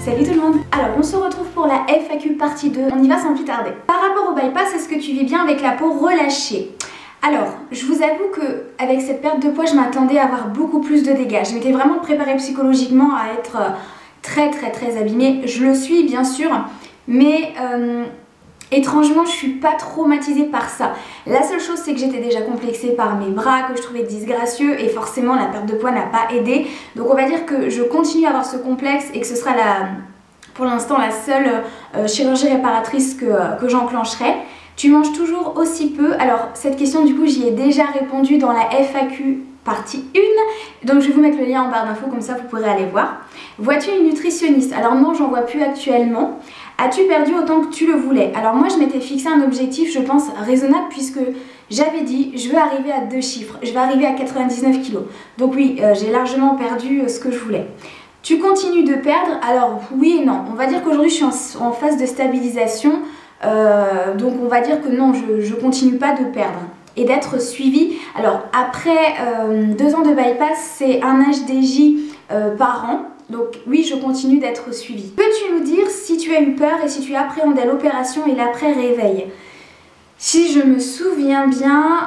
Salut tout le monde. Alors on se retrouve pour la FAQ partie 2, on y va sans plus tarder. Par rapport au bypass, est-ce que tu vis bien avec la peau relâchée? Alors, je vous avoue que avec cette perte de poids, je m'attendais à avoir beaucoup plus de dégâts. Je m'étais vraiment préparée psychologiquement à être très abîmée. Je le suis bien sûr, mais étrangement, je suis pas traumatisée par ça. La seule chose, c'est que j'étais déjà complexée par mes bras, que je trouvais disgracieux, et forcément la perte de poids n'a pas aidé. Donc on va dire que je continue à avoir ce complexe et que ce sera pour l'instant la seule chirurgie réparatrice que j'enclencherai. Tu manges toujours aussi peu? Alors cette question du coup j'y ai déjà répondu dans la FAQ partie 1, donc je vais vous mettre le lien en barre d'infos, comme ça vous pourrez aller voir. Vois-tu une nutritionniste? Alors non, j'en vois plus actuellement. As-tu perdu autant que tu le voulais? Alors moi je m'étais fixé un objectif, je pense, raisonnable, puisque j'avais dit je veux arriver à 2 chiffres, je vais arriver à 99 kg. Donc oui, j'ai largement perdu ce que je voulais. Tu continues de perdre? Alors oui et non, on va dire qu'aujourd'hui je suis en phase de stabilisation, donc on va dire que non, je continue pas de perdre. Et d'être suivie. Alors après 2 ans de bypass, c'est un HDJ par an. Donc oui, je continue d'être suivie. Peux-tu nous dire si tu as eu peur et si tu appréhendais l'opération et l'après-réveil? Si je me souviens bien,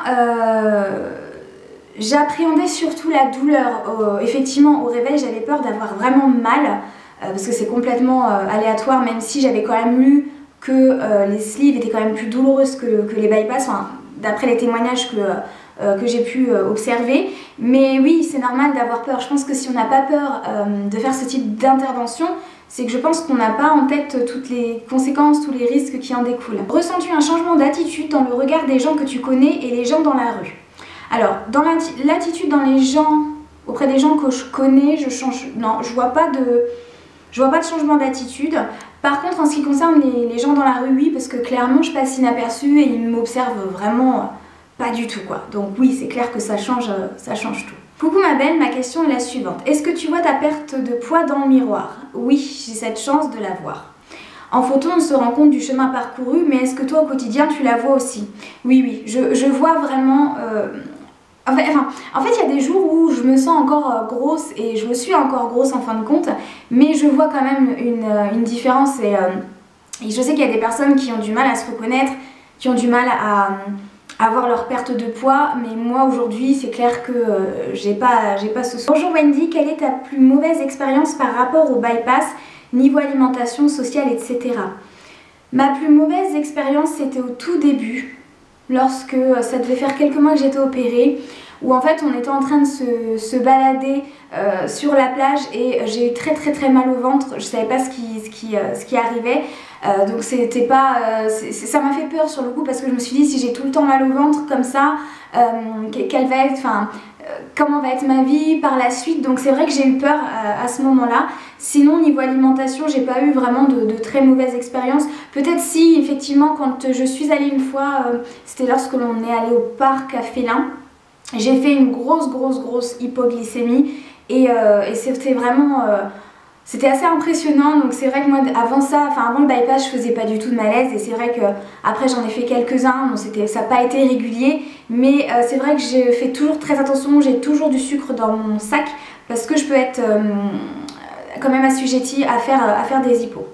j'appréhendais surtout la douleur. Effectivement, au réveil, j'avais peur d'avoir vraiment mal, parce que c'est complètement aléatoire, même si j'avais quand même lu que les sleeves étaient quand même plus douloureuses que les bypass, enfin, d'après les témoignages que j'ai pu observer. Mais oui, c'est normal d'avoir peur. Je pense que si on n'a pas peur de faire ce type d'intervention, c'est que je pense qu'on n'a pas en tête toutes les conséquences, tous les risques qui en découlent. Ressens-tu un changement d'attitude dans le regard des gens que tu connais et les gens dans la rue? Alors, dans l'attitude dans les gens, auprès des gens que je connais, non, je vois pas de changement d'attitude. Par contre, en ce qui concerne les gens dans la rue, oui, parce que clairement je passe inaperçue et ils m'observent vraiment pas du tout, quoi. Donc oui, c'est clair que ça change tout. Coucou ma belle, ma question est la suivante. Est-ce que tu vois ta perte de poids dans le miroir? Oui, j'ai cette chance de la voir. En photo, on se rend compte du chemin parcouru, mais est-ce que toi au quotidien tu la vois aussi? Oui, je vois vraiment... En fait, il y a des jours où je me sens encore grosse, et je me suis encore grosse en fin de compte, mais je vois quand même une différence, et je sais qu'il y a des personnes qui ont du mal à se reconnaître, qui ont du mal à avoir leur perte de poids, mais moi aujourd'hui c'est clair que j'ai pas ce souci. Bonjour Wendy, quelle est ta plus mauvaise expérience par rapport au bypass, niveau alimentation, sociale, etc. Ma plus mauvaise expérience, c'était au tout début, lorsque ça devait faire quelques mois que j'étais opérée, où en fait on était en train de se balader sur la plage, et j'ai eu très mal au ventre. Je savais pas ce qui arrivait, donc c'était pas, ça m'a fait peur sur le coup, parce que je me suis dit, si j'ai tout le temps mal au ventre comme ça, quelle va être, comment va être ma vie par la suite. Donc c'est vrai que j'ai eu peur à ce moment-là. Sinon niveau alimentation, j'ai pas eu vraiment de très mauvaises expériences. Peut-être si effectivement quand je suis allée une fois, c'était lorsque l'on est allé au parc à Félin. J'ai fait une grosse hypoglycémie, et c'était vraiment... c'était assez impressionnant. Donc c'est vrai que moi avant ça, avant le bypass, je faisais pas du tout de malaise, et c'est vrai que après j'en ai fait quelques-uns, bon, ça n'a pas été régulier, mais c'est vrai que j'ai fait toujours très attention, j'ai toujours du sucre dans mon sac, parce que je peux être quand même assujettie à faire des hypos.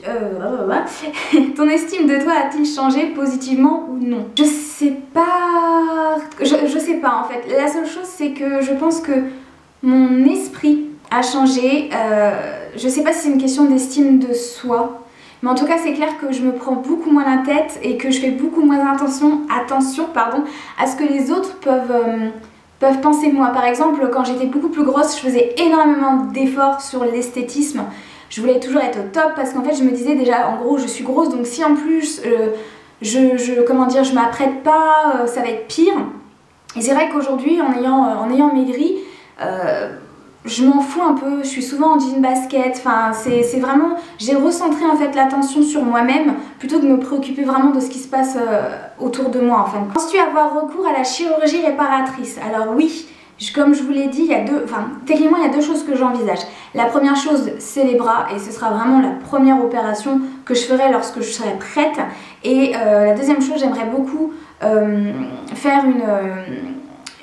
Ton estime de toi a-t-il changé positivement ou non? Je sais pas, je sais pas en fait. La seule chose, c'est que je pense que mon esprit a changé. Je sais pas si c'est une question d'estime de soi, mais en tout cas c'est clair que je me prends beaucoup moins la tête, et que je fais beaucoup moins attention à ce que les autres peuvent penser de moi. Par exemple, quand j'étais beaucoup plus grosse, je faisais énormément d'efforts sur l'esthétisme. Je voulais toujours être au top, parce qu'en fait je me disais déjà, en gros je suis grosse, donc si en plus je m'apprête pas, ça va être pire. Et c'est vrai qu'aujourd'hui, en ayant maigri, je m'en fous un peu, je suis souvent en jean basket, c'est vraiment, j'ai recentré en fait l'attention sur moi-même, plutôt que de me préoccuper vraiment de ce qui se passe autour de moi en fait. Penses-tu avoir recours à la chirurgie réparatrice? Alors oui, comme je vous l'ai dit, techniquement il y a 2 choses que j'envisage. La première chose, c'est les bras, et ce sera vraiment la première opération que je ferai lorsque je serai prête. Et la deuxième chose, j'aimerais beaucoup faire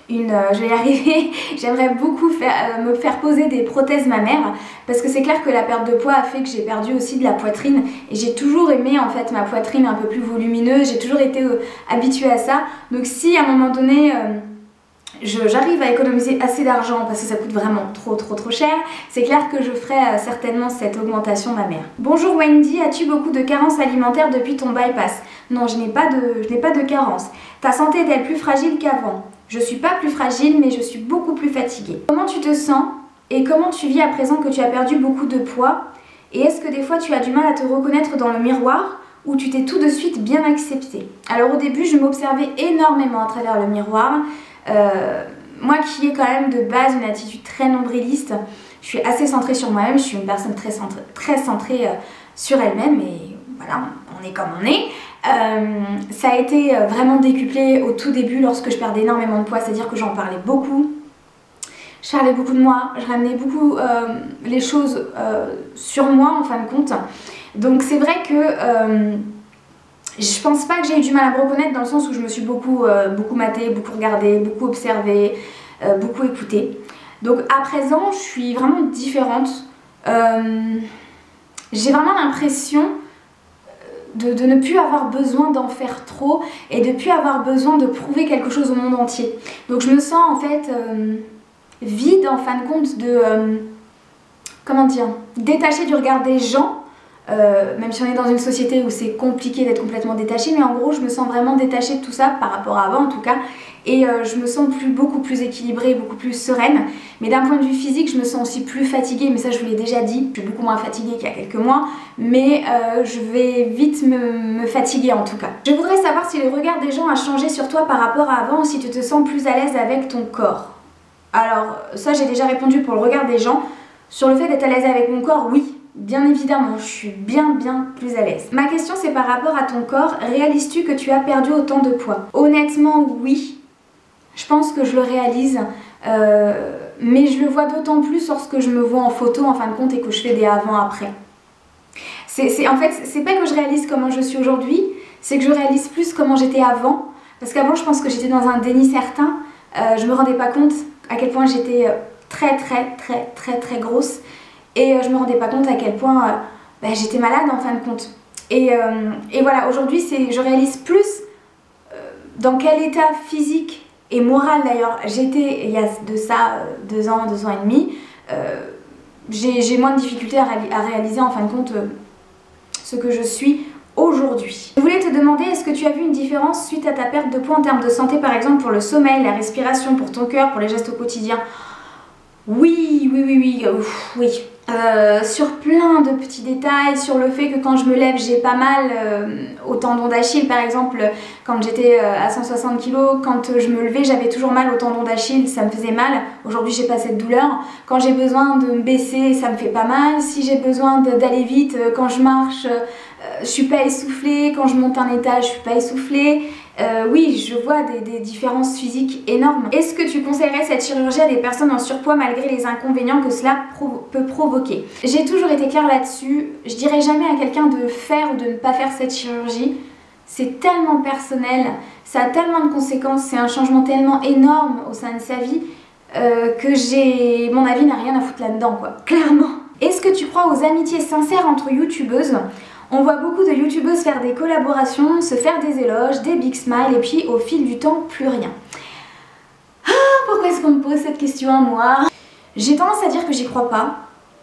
je vais y arriver, j'aimerais beaucoup me faire poser des prothèses mammaires parce que c'est clair que la perte de poids a fait que j'ai perdu aussi de la poitrine et j'ai toujours aimé en fait ma poitrine un peu plus volumineuse, j'ai toujours été habituée à ça. Donc si à un moment donné j'arrive à économiser assez d'argent parce que ça coûte vraiment trop cher, c'est clair que je ferai certainement cette augmentation mammaire. Bonjour Wendy, as-tu beaucoup de carences alimentaires depuis ton bypass? Non, je n'ai pas de carence. Ta santé est-elle plus fragile qu'avant? Je suis pas plus fragile, mais je suis beaucoup plus fatiguée. Comment tu te sens et comment tu vis à présent que tu as perdu beaucoup de poids? Et est-ce que des fois tu as du mal à te reconnaître dans le miroir ou tu t'es tout de suite bien acceptée? Alors au début, je m'observais énormément à travers le miroir. Moi qui ai quand même de base une attitude très nombriliste, je suis assez centrée sur moi-même, je suis une personne très centrée sur elle-même et voilà, on est comme on est. Ça a été vraiment décuplé au tout début lorsque je perdais énormément de poids, c'est-à-dire que j'en parlais beaucoup. Je parlais beaucoup de moi, je ramenais beaucoup les choses sur moi en fin de compte. Donc c'est vrai que je pense pas que j'ai eu du mal à me reconnaître dans le sens où je me suis beaucoup matée, beaucoup regardée, beaucoup observée, beaucoup écoutée. Donc à présent, je suis vraiment différente. J'ai vraiment l'impression de ne plus avoir besoin d'en faire trop et de ne plus avoir besoin de prouver quelque chose au monde entier. Donc je me sens en fait vide en fin de compte comment dire, détachée du regard des gens. Même si on est dans une société où c'est compliqué d'être complètement détaché, mais en gros je me sens vraiment détachée de tout ça par rapport à avant en tout cas, et je me sens beaucoup plus équilibrée, beaucoup plus sereine. Mais d'un point de vue physique, je me sens aussi plus fatiguée, mais ça je vous l'ai déjà dit, je suis beaucoup moins fatiguée qu'il y a quelques mois, mais je vais vite me fatiguer en tout cas. Je voudrais savoir si le regard des gens a changé sur toi par rapport à avant, ou si tu te sens plus à l'aise avec ton corps. Alors ça j'ai déjà répondu pour le regard des gens. Sur le fait d'être à l'aise avec mon corps, oui. Bien évidemment, je suis bien plus à l'aise. Ma question c'est par rapport à ton corps, réalises-tu que tu as perdu autant de poids? Honnêtement oui, je pense que je le réalise, mais je le vois d'autant plus lorsque je me vois en photo en fin de compte et que je fais des avant-après. En fait, c'est pas que je réalise comment je suis aujourd'hui, c'est que je réalise plus comment j'étais avant, parce qu'avant je pense que j'étais dans un déni certain, je me rendais pas compte à quel point j'étais très grosse. Et je me rendais pas compte à quel point j'étais malade en fin de compte. Et voilà, aujourd'hui je réalise plus dans quel état physique et moral d'ailleurs j'étais il y a de ça 2 ans et demi. J'ai moins de difficultés à réaliser en fin de compte ce que je suis aujourd'hui. Je voulais te demander, est-ce que tu as vu une différence suite à ta perte de poids en termes de santé, par exemple pour le sommeil, la respiration, pour ton cœur, pour les gestes au quotidien? Oui. Sur plein de petits détails, sur le fait que quand je me lève j'ai pas mal au tendon d'Achille par exemple, quand j'étais à 160 kg, quand je me levais j'avais toujours mal au tendon d'Achille, ça me faisait mal. Aujourd'hui j'ai pas cette douleur. Quand j'ai besoin de me baisser ça me fait pas mal. Si j'ai besoin d'aller vite, quand je marche je suis pas essoufflée, quand je monte un étage je suis pas essoufflée. Oui, je vois des différences physiques énormes. Est-ce que tu conseillerais cette chirurgie à des personnes en surpoids malgré les inconvénients que cela peut provoquer? J'ai toujours été claire là-dessus. Je dirais jamais à quelqu'un de faire ou de ne pas faire cette chirurgie. C'est tellement personnel, ça a tellement de conséquences, c'est un changement tellement énorme au sein de sa vie que mon avis n'a rien à foutre là-dedans quoi, clairement. Est-ce que tu crois aux amitiés sincères entre youtubeuses? On voit beaucoup de youtubeuses faire des collaborations, se faire des éloges, des big smiles et puis au fil du temps, plus rien. Ah, pourquoi est-ce qu'on me pose cette question à moi? J'ai tendance à dire que j'y crois pas.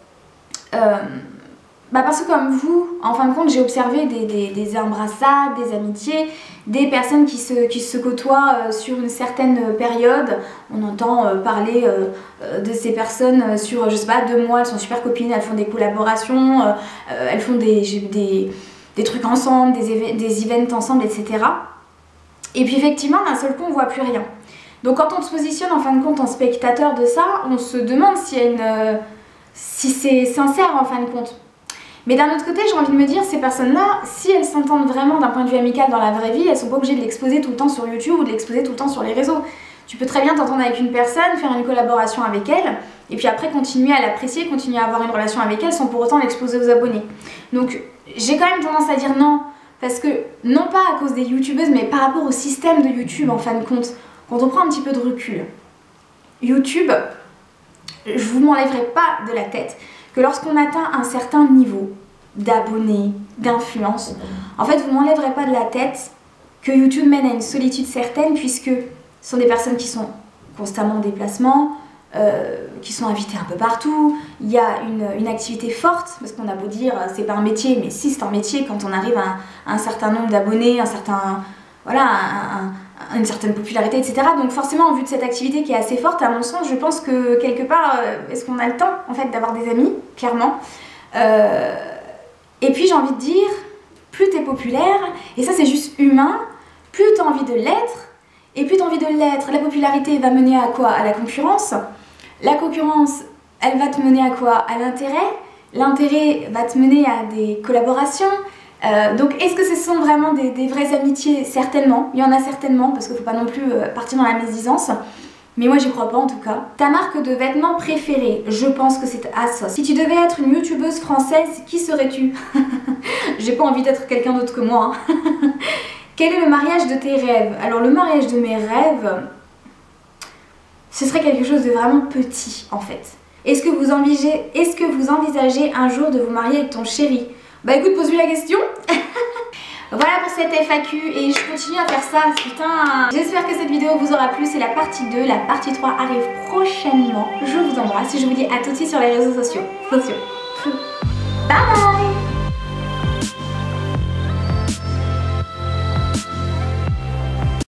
Parce que comme vous, en fin de compte, j'ai observé des embrassades, des amitiés, des personnes qui se côtoient sur une certaine période. On entend parler de ces personnes sur, je sais pas, 2 mois, elles sont super copines, elles font des collaborations, elles font des trucs ensemble, des events ensemble, etc. Et puis effectivement, d'un seul coup, on voit plus rien. Donc quand on se positionne en fin de compte en spectateur de ça, on se demande si c'est sincère en fin de compte. Mais d'un autre côté, j'ai envie de me dire, ces personnes-là, si elles s'entendent vraiment d'un point de vue amical dans la vraie vie, elles sont pas obligées de l'exposer tout le temps sur YouTube ou de l'exposer tout le temps sur les réseaux. Tu peux très bien t'entendre avec une personne, faire une collaboration avec elle, et puis après continuer à l'apprécier, continuer à avoir une relation avec elle sans pour autant l'exposer aux abonnés. Donc j'ai quand même tendance à dire non, parce que non pas à cause des youtubeuses, mais par rapport au système de YouTube en fin de compte. quand on prend un petit peu de recul, YouTube, je vous m'enlèverai pas de la tête que lorsqu'on atteint un certain niveau d'abonnés, d'influence, en fait vous m'enlèverez pas de la tête que YouTube mène à une solitude certaine, puisque ce sont des personnes qui sont constamment en déplacement, qui sont invitées un peu partout. Il y a une activité forte, parce qu'on a beau dire c'est pas un métier, mais si c'est un métier quand on arrive à un certain nombre d'abonnés, une certaine popularité, etc. Donc forcément, en vue de cette activité qui est assez forte, à mon sens, je pense que quelque part, est-ce qu'on a le temps en fait d'avoir des amis, clairement. Et puis j'ai envie de dire, plus t'es populaire, et ça c'est juste humain, plus t'as envie de l'être, et plus t'as envie de l'être, la popularité va mener à quoi? À la concurrence. La concurrence, elle va te mener à quoi? À l'intérêt. L'intérêt va te mener à des collaborations. Donc est-ce que ce sont vraiment des vraies amitiés? Certainement, il y en a certainement, parce qu'il ne faut pas non plus partir dans la médisance. Mais moi j'y crois pas en tout cas. Ta marque de vêtements préférée, je pense que c'est ASOS. Si tu devais être une youtubeuse française, qui serais-tu? J'ai pas envie d'être quelqu'un d'autre que moi. Hein. Quel est le mariage de tes rêves? Alors le mariage de mes rêves, ce serait quelque chose de vraiment petit en fait. Est-ce que vous envisagez un jour de vous marier avec ton chéri? Bah écoute, pose-lui la question. Voilà pour cette FAQ et je continue à faire ça, putain. J'espère que cette vidéo vous aura plu, c'est la partie 2, la partie 3 arrive prochainement. Je vous embrasse et je vous dis à tout de suite sur les réseaux sociaux. Bye bye.